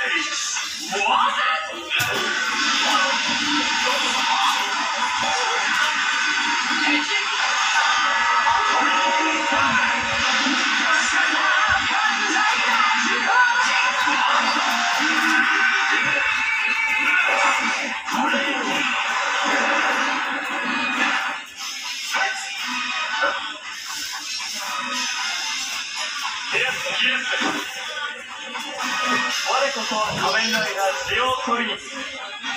我こそ仮面ライダージオトリニティ。